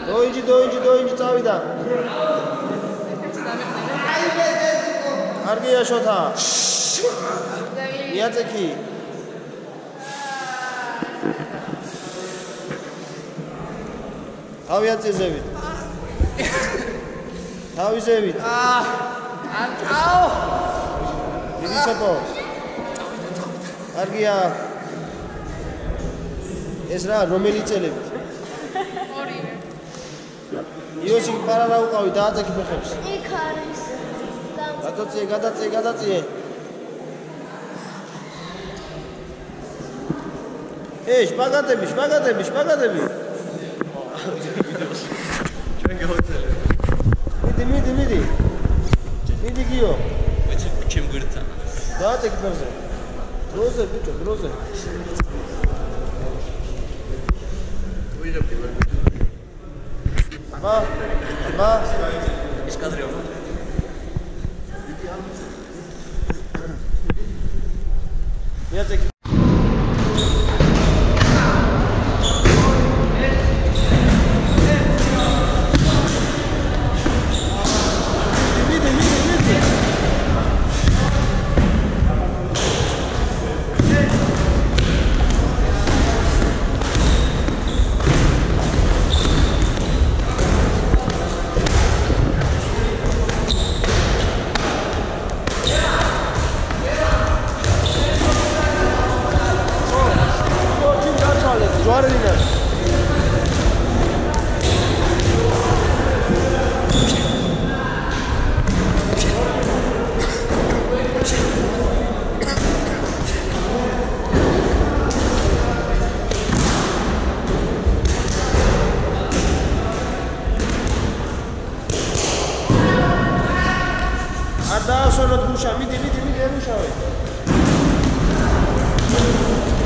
დოინჯი წავიდა. კარგია შოთა. იაწექი. თავი აწეზებით. თავისებით. ანტაო. დიდი სოფო. კარგია. ეს რა რომელი წელები? ორივე. იოსი პარარა უყავი დააწექი ფეხებს. იქ არის. გადაწიე. შპაგატები. ჩვენ გავაწელე. მიდი. მიდი გიო. მეც ჩემ გვერდთან. დააწექი ფეხზე. დროზე ბიჭო, დროზე. აბა. ეს კადრია. იაწექი. დაასვენოთ გუშა, მიდი ემუშავე.